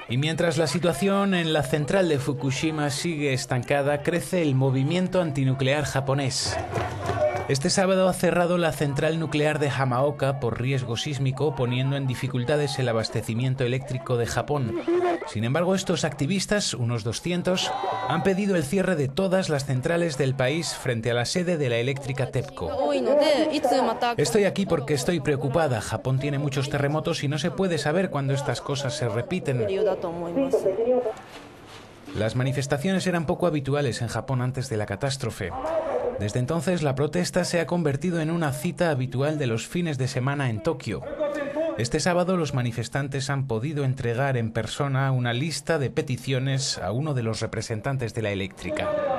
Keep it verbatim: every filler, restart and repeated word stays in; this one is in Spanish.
Y mientras la situación en la central de Fukushima sigue estancada, crece el movimiento antinuclear japonés. Este sábado ha cerrado la central nuclear de Hamaoka por riesgo sísmico, poniendo en dificultades el abastecimiento eléctrico de Japón. Sin embargo, estos activistas, unos doscientos, han pedido el cierre de todas las centrales del país frente a la sede de la eléctrica TEPCO. Estoy aquí porque estoy preocupada. Japón tiene muchos terremotos y no se puede saber cuándo estas cosas se repiten. Las manifestaciones eran poco habituales en Japón antes de la catástrofe. Desde entonces, la protesta se ha convertido en una cita habitual de los fines de semana en Tokio. Este sábado, los manifestantes han podido entregar en persona una lista de peticiones a uno de los representantes de la eléctrica.